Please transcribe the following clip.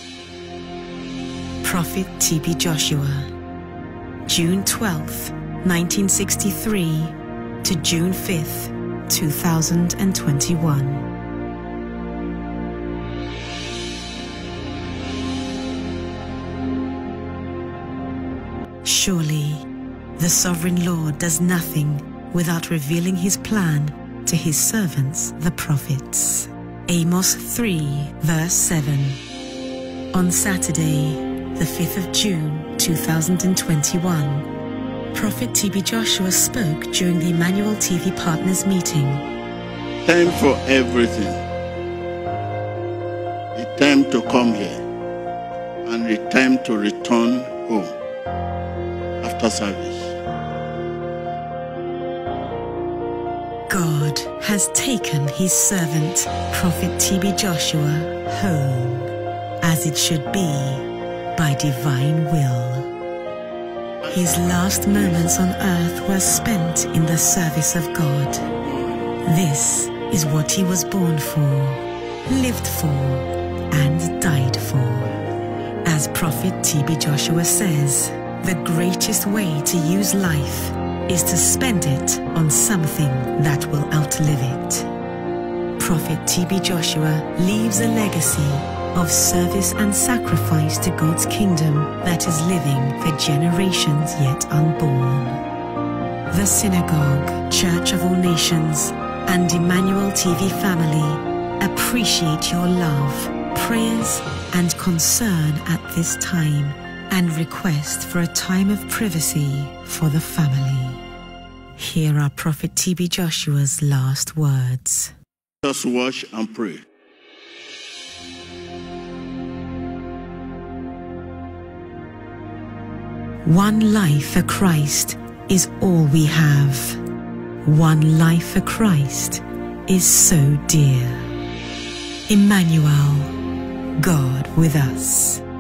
Prophet T.B. Joshua, June 12th, 1963 to June 5th, 2021. Surely, the Sovereign Lord does nothing without revealing his plan to his servants, the prophets. Amos 3, verse 7. On Saturday, the 5th of June, 2021, Prophet T.B. Joshua spoke during the Emmanuel TV Partners meeting. Time for everything. The time to come here and the time to return home after service. God has taken his servant, Prophet T.B. Joshua, home, as it should be, by divine will. His last moments on earth were spent in the service of God. This is what he was born for, lived for, and died for. As Prophet T.B. Joshua says, the greatest way to use life is to spend it on something that will outlive it. Prophet T.B. Joshua leaves a legacy of service and sacrifice to God's kingdom that is living for generations yet unborn. The Synagogue, Church of All Nations, and Emmanuel TV family appreciate your love, prayers, and concern at this time, and request for a time of privacy for the family. Here are Prophet T.B. Joshua's last words. Let us watch and pray. One life for Christ is all we have. One life for Christ is so dear. Emmanuel, God with us.